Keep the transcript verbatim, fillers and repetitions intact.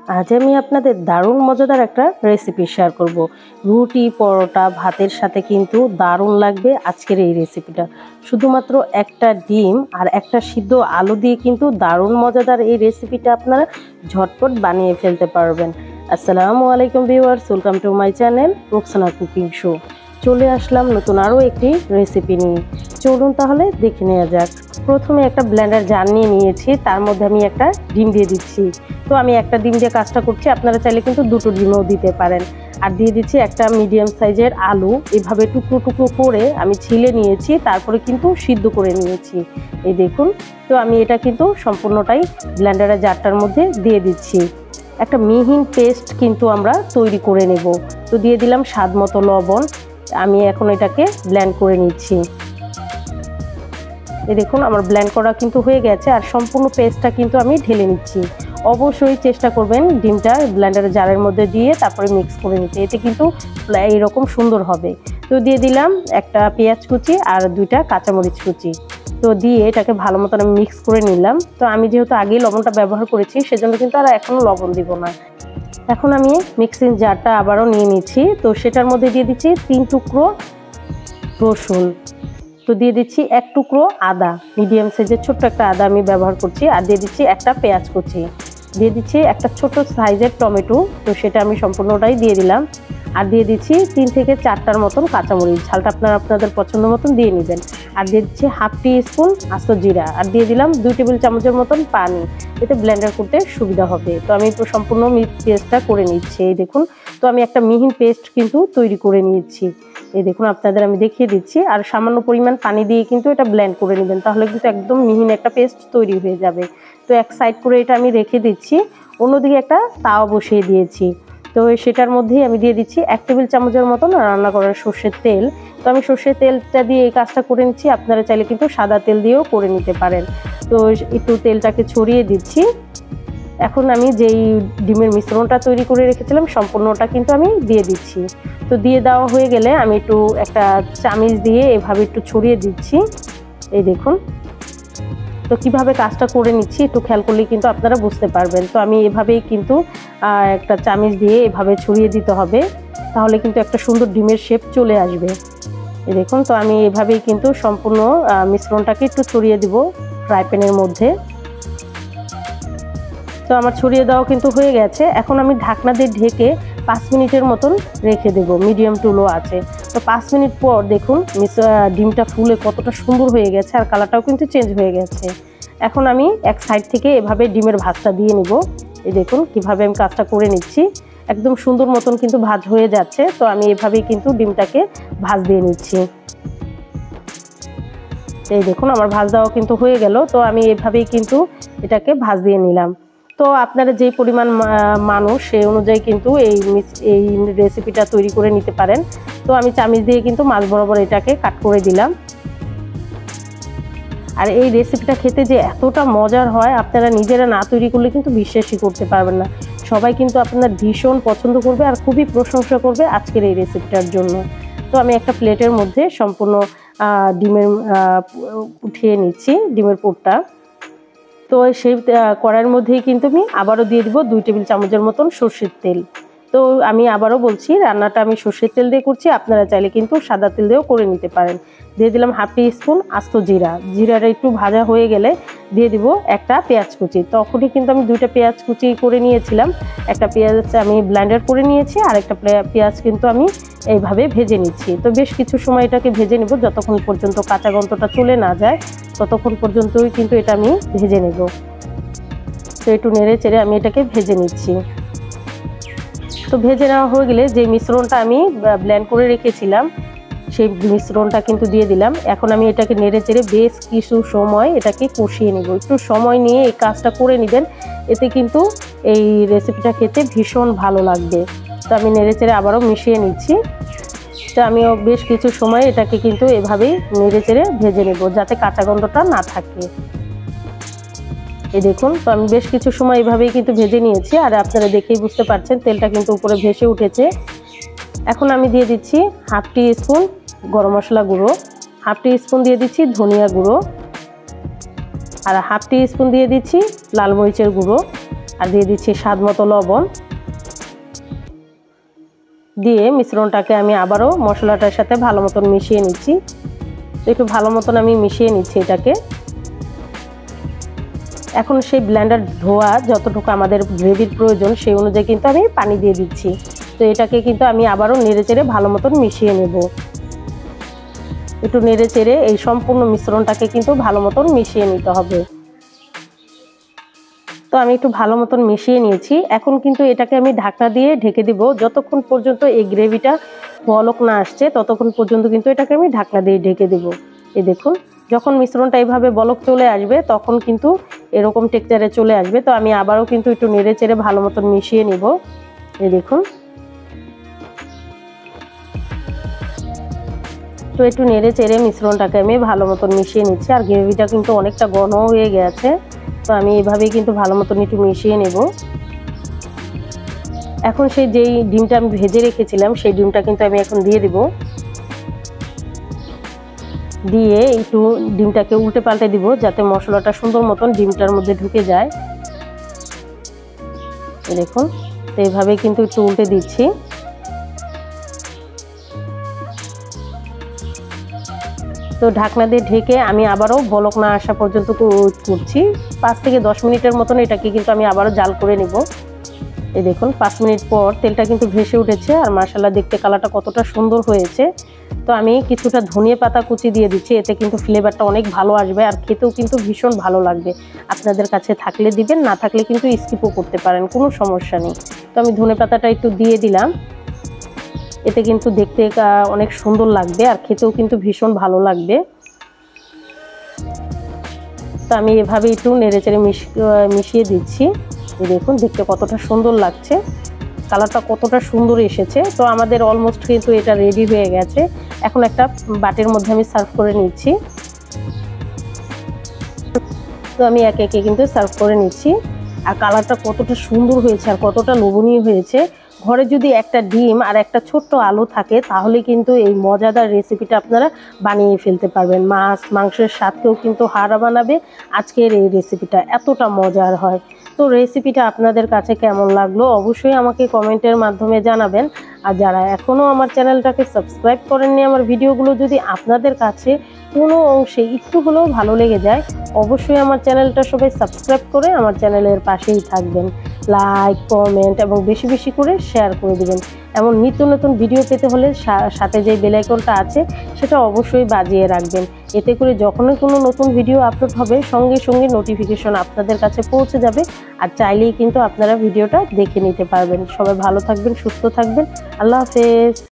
আজ আমি আপনাদের দারুণ মজাদার একটা রেসিপি শেয়ার করব। রুটি পরোটা ভাতের সাথে কিন্তু দারুণ লাগবে আজকের এই রেসিপিটা। শুধুমাত্র একটা ডিম আর একটা সিদ্ধ আলু দিয়ে কিন্তু দারুণ মজাদার এই রেসিপিটা আপনারা ঝটপট বানিয়ে ফেলতে পারবেন। আসসালামু আলাইকুম viewers, welcome to my channel Roksana cooking show. চলে আসলাম নতুন আরও একটি রেসিপি নিয়ে। চলুন তাহলে দেখে নেওয়া যাক। প্রথমে একটা ব্লেন্ডার জার নিয়ে নিয়েছি, তার মধ্যে আমি একটা ডিম দিয়ে দিচ্ছি। তো আমি একটা ডিম দিয়ে কাজটা করছি, আপনারা চাইলে কিন্তু দুটো ডিমও দিতে পারেন। আর দিয়ে দিচ্ছি একটা মিডিয়াম সাইজের আলু, এভাবে টুকরো টুকরো করে আমি ছিলে নিয়েছি, তারপরে কিন্তু সিদ্ধ করে নিয়েছি। এই দেখুন, তো আমি এটা কিন্তু সম্পূর্ণটাই ব্লেন্ডারের জারটার মধ্যে দিয়ে দিচ্ছি। একটা মিহিন পেস্ট কিন্তু আমরা তৈরি করে নেব। তো দিয়ে দিলাম স্বাদ মতো লবণ। আমি এখন এটাকে ব্লেন্ড করে নিচ্ছি। এই দেখুন, আমার ব্লেন্ড করা কিন্তু হয়ে গেছে, আর সম্পূর্ণ পেস্টটা কিন্তু আমি ঢেলে নিচ্ছি। অবশ্যই চেষ্টা করবেন ডিমটা ব্লেন্ডারের জারের মধ্যে দিয়ে তারপরে মিক্স করে নিতে, এতে কিন্তু এইরকম সুন্দর হবে। তো দিয়ে দিলাম একটা পেঁয়াজ কুচি আর দুইটা কাঁচামরিচ কুচি। তো দিয়ে এটাকে ভালো মতন আমি মিক্স করে নিলাম। তো আমি যেহেতু আগেই লবণটা ব্যবহার করেছি, সেজন্য কিন্তু আর এখনও লবণ দিব না। এখন আমি মিক্সিং জারটা আবারও নিয়ে নিচ্ছি। তো সেটার মধ্যে দিয়ে দিচ্ছি তিন টুকরো রসুন। তো দিয়ে দিচ্ছি এক টুকরো আদা, মিডিয়াম সাইজের ছোট্ট একটা আদা আমি ব্যবহার করছি। আর দিয়ে দিচ্ছি একটা পেঁয়াজ কুচি, দিয়ে দিচ্ছি একটা ছোট সাইজের টমেটো। তো সেটা আমি সম্পূর্ণটাই দিয়ে দিলাম। আর দিয়ে দিচ্ছি তিন থেকে চারটার মতন কাঁচামরিচ, ঝালটা আপনারা আপনাদের পছন্দ মতন দিয়ে নেবেন। আর দিয়ে দিচ্ছি হাফ টি স্পুন আস্ত জিরা। আর দিয়ে দিলাম দুই টেবিল চামচের মতন পানি, এতে ব্লেন্ডার করতে সুবিধা হবে। তো আমি সম্পূর্ণ পেস্টটা করে নিচ্ছি। এই দেখুন, তো আমি একটা মিহিন পেস্ট কিন্তু তৈরি করে নিয়েছি। এই দেখুন, আপনাদের আমি দেখিয়ে দিচ্ছি। আর সামান্য পরিমাণ পানি দিয়ে কিন্তু এটা ব্লেন্ড করে নেবেন, তাহলে কিন্তু একদম মিহিন একটা পেস্ট তৈরি হয়ে যাবে। তো এক সাইড করে এটা আমি রেখে দিচ্ছি। অন্যদিকে একটা তাওয়া বসিয়ে দিয়েছি। তো সেটার মধ্যেই আমি দিয়ে দিচ্ছি এক টেবিল চামচের মতন রান্না করার সর্ষের তেল। তো আমি সর্ষের তেলটা দিয়ে এই কাজটা করে নিচ্ছি, আপনারা চাইলে কিন্তু সাদা তেল দিয়েও করে নিতে পারেন। তো একটু তেলটাকে ছড়িয়ে দিচ্ছি। এখন আমি যেই ডিমের মিশ্রণটা তৈরি করে রেখেছিলাম সম্পূর্ণটা কিন্তু আমি দিয়ে দিচ্ছি। তো দিয়ে দেওয়া হয়ে গেলে আমি একটু একটা চামিচ দিয়ে এভাবে একটু ছড়িয়ে দিচ্ছি। এই দেখুন, তো কিভাবে কাজটা করে নিচ্ছি একটু খেয়াল করলে কিন্তু আপনারা বুঝতে পারবেন। তো আমি এভাবেই কিন্তু একটা চামিচ দিয়ে এভাবে ছড়িয়ে দিতে হবে, তাহলে কিন্তু একটা সুন্দর ডিমের শেপ চলে আসবে। এই দেখুন, তো আমি এভাবেই কিন্তু সম্পূর্ণ মিশ্রণটাকে একটু ছড়িয়ে দিব ফ্রাই প্যানের মধ্যে। তো আমার ছড়িয়ে দেওয়া কিন্তু হয়ে গেছে। এখন আমি ঢাকনা দিয়ে ঢেকে পাঁচ মিনিটের মতন রেখে দেবো, মিডিয়াম টু লো আছে। তো পাঁচ মিনিট পর দেখুন ডিমটা ফুলে কতটা সুন্দর হয়ে গেছে, আর কালারটাও কিন্তু চেঞ্জ হয়ে গেছে। এখন আমি এক সাইড থেকে এভাবে ডিমের ভাজটা দিয়ে নিব। এই দেখুন কিভাবে আমি কাজটা করে নিচ্ছি, একদম সুন্দর মতন কিন্তু ভাজ হয়ে যাচ্ছে। তো আমি এভাবেই কিন্তু ডিমটাকে ভাজ দিয়ে নিচ্ছি। এই দেখুন, আমার ভাজ দেওয়া কিন্তু হয়ে গেল। তো আমি এভাবেই কিন্তু এটাকে ভাজ দিয়ে নিলাম। তো আপনারা যেই পরিমাণ মানুষ সেই অনুযায়ী কিন্তু এই এই রেসিপিটা তৈরি করে নিতে পারেন। তো আমি চামিচ দিয়ে কিন্তু মাছ বরাবর এটাকে কাট করে দিলাম। আর এই রেসিপিটা খেতে যে এতটা মজার হয়, আপনারা নিজেরা না তৈরি করলে কিন্তু বিশ্বাসই করতে পারবেন না। সবাই কিন্তু আপনার ভীষণ পছন্দ করবে আর খুবই প্রশংসা করবে আজকের এই রেসিপিটার জন্য। তো আমি একটা প্লেটের মধ্যে সম্পূর্ণ ডিমের উঠিয়ে নিচ্ছি, ডিমের পুরটা। তো সেই কড়াইয়ের মধ্যেই কিন্তু আমি আবারও দিয়ে দিব দুই টেবিল চামচের মতন সর্ষের তেল। তো আমি আবারও বলছি, রান্নাটা আমি সর্ষের তেল দিয়ে করছি, আপনারা চাইলে কিন্তু সাদা তেল দিয়েও করে নিতে পারেন। দিয়ে দিলাম হাফ টি স্পুন আস্ত জিরা। জিরাটা একটু ভাজা হয়ে গেলে দিয়ে দিব একটা পেঁয়াজ কুচি। তখনই কিন্তু আমি দুইটা পেঁয়াজ কুচি করে নিয়েছিলাম। একটা পেঁয়াজ আমি ব্লেন্ডার করে নিয়েছি, আর একটা পেঁয়াজ কিন্তু আমি এইভাবে ভেজে নিচ্ছি। তো বেশ কিছু সময় এটাকে ভেজে নেব, যতক্ষণ পর্যন্ত কাঁচা গন্ধটা চলে না যায় ততক্ষণ পর্যন্তই কিন্তু এটা আমি ভেজে নেব। তো একটু নেড়ে চেড়ে আমি এটাকে ভেজে নিচ্ছি। তো ভেজে নেওয়া হয়ে গেলে যে মিশ্রণটা আমি ব্লেন্ড করে রেখেছিলাম সেই মিশ্রণটা কিন্তু দিয়ে দিলাম। এখন আমি এটাকে নেড়ে চেড়ে বেশ কিছু সময় এটাকে কষিয়ে নেব। একটু সময় নিয়ে এই কাজটা করে নেবেন, এতে কিন্তু এই রেসিপিটা খেতে ভীষণ ভালো লাগবে। তো আমি নেড়ে চেড়ে আবারও মিশিয়ে নিচ্ছি। তো আমিও বেশ কিছু সময় এটাকে কিন্তু এভাবেই নেড়ে চেড়ে ভেজে নেব, যাতে কাঁচা গন্ধটা না থাকে। এই দেখুন, তো আমি বেশ কিছু সময় এভাবেই কিন্তু ভেজে নিয়েছি, আর আপনারা দেখেই বুঝতে পারছেন তেলটা কিন্তু উপরে ভেসে উঠেছে। এখন আমি দিয়ে দিচ্ছি হাফ টি স্পুন গরম মশলা গুঁড়ো, হাফ টি স্পুন দিয়ে দিচ্ছি ধনিয়া গুঁড়ো, আর হাফ টি স্পুন দিয়ে দিচ্ছি লাল মরিচের গুঁড়ো। আর দিয়ে দিচ্ছি স্বাদ মতো লবণ। দিয়ে মিশ্রণটাকে আমি আবারও মশলাটার সাথে ভালো মতন মিশিয়ে নিচ্ছি। তো একটু ভালো মতন আমি মিশিয়ে নিচ্ছি এটাকে। এখন সেই ব্লেন্ডার ধোয়া যতটুকু আমাদের গ্রেভির প্রয়োজন সেই অনুযায়ী কিন্তু আমি পানি দিয়ে দিচ্ছি। তো এটাকে কিন্তু আমি আবারও নেড়ে চেড়ে ভালো মতন মিশিয়ে নেব। একটু নেড়ে চেড়ে এই সম্পূর্ণ মিশ্রণটাকে কিন্তু ভালো মতন মিশিয়ে নিতে হবে। তো আমি একটু ভালো মতন মিশিয়ে নিয়েছি। এখন কিন্তু এটাকে আমি ঢাকনা দিয়ে ঢেকে দিব যতক্ষণ পর্যন্ত এই গ্রেভিটা বলক না আসছে, ততক্ষণ পর্যন্ত কিন্তু এটাকে আমি ঢাকনা দিয়ে ঢেকে দেব। এই দেখুন, যখন মিশ্রণটা এইভাবে বলক চলে আসবে তখন কিন্তু এরকম টেক্সচারে চলে আসবে। তো আমি আবারও কিন্তু একটু নেড়ে চেড়ে ভালো মতন মিশিয়ে নিব। এই দেখুন, তো একটু নেড়ে চেড়ে মিশ্রণটাকে আমি ভালো মতন মিশিয়ে নিচ্ছি। আর গ্রেভিটা কিন্তু অনেকটা ঘন হয়ে গেছে, তো আমি এভাবেই কিন্তু ভালো মতন একটু মিশিয়ে নেব। এখন সেই যেই ডিমটা আমি ভেজে রেখেছিলাম সেই ডিমটা কিন্তু আমি এখন দিয়ে দিব। দিয়ে একটু ডিমটাকে উল্টে পাল্টে দিব যাতে মশলাটা সুন্দর মতন ডিমটার মধ্যে ঢুকে যায়। দেখুন, তো এইভাবেই কিন্তু একটু উল্টে দিচ্ছি। তো ঢাকনা দিয়ে ঢেকে আমি আবারও বলক না আসা পর্যন্ত ওয়েট করছি। পাঁচ থেকে দশ মিনিটের মতন এটাকে কিন্তু আমি আবারও জাল করে নেব। এই দেখুন, পাঁচ মিনিট পর তেলটা কিন্তু ভেসে উঠেছে আর মাশাআল্লাহ দেখতে কালারটা কতটা সুন্দর হয়েছে। তো আমি কিছুটা ধনিয়া পাতা কুচি দিয়ে দিচ্ছি, এতে কিন্তু ফ্লেভারটা অনেক ভালো আসবে আর খেতেও কিন্তু ভীষণ ভালো লাগবে। আপনাদের কাছে থাকলে দিবেন, না থাকলে কিন্তু স্কিপও করতে পারেন, কোনো সমস্যা নেই। তো আমি ধনিয়া পাতাটা একটু দিয়ে দিলাম, এতে কিন্তু দেখতে অনেক সুন্দর লাগবে আর খেতেও কিন্তু ভীষণ ভালো লাগবে। তো আমি এভাবে একটু নেড়েচেড়ে মিশিয়ে দিচ্ছি। দেখুন দেখতে কতটা সুন্দর লাগছে, কালারটা কতটা সুন্দর এসেছে। তো আমাদের অলমোস্ট কিন্তু এটা রেডি হয়ে গেছে। এখন একটা বাটির মধ্যে আমি সার্ভ করে নিচ্ছি। তো আমি একে একে কিন্তু সার্ভ করে নিচ্ছি। আর কালারটা কতটা সুন্দর হয়েছে আর কতটা লোভনীয় হয়েছে। ঘরে যদি একটা ডিম আর একটা ছোট্ট আলু থাকে তাহলে কিন্তু এই মজাদার রেসিপিটা আপনারা বানিয়ে ফেলতে পারবেন। মাছ মাংসের স্বাদকেও কিন্তু হার বানাবে আজকের এই রেসিপিটা, এতটা মজার হয়। তো রেসিপিটা আপনাদের কাছে কেমন লাগলো অবশ্যই আমাকে কমেন্টের মাধ্যমে জানাবেন। আর যারা এখনও আমার চ্যানেলটাকে সাবস্ক্রাইব করেননি, আমার ভিডিওগুলো যদি আপনাদের কাছে কোনো অংশে একটু হলেও ভালো লেগে যায়, অবশ্যই আমার চ্যানেলটা সবাই সাবস্ক্রাইব করে আমার চ্যানেলের পাশেই থাকবেন। লাইক, কমেন্ট এবং বেশি বেশি করে শেয়ার করে দেবেন। এমন নিত্য নতুন ভিডিও পেতে হলে সাথে যে বেল আইকনটা আছে সেটা অবশ্যই বাজিয়ে রাখবেন। এতে করে যখনই কোনো নতুন ভিডিও আপলোড হবে সঙ্গে সঙ্গে নোটিফিকেশন আপনাদের কাছে পৌঁছে যাবে। আর চাইলেই কিন্তু আপনারা ভিডিওটা দেখে নিতে পারবেন। সবাই ভালো থাকবেন, সুস্থ থাকবেন। আল্লাহ হাফেজ।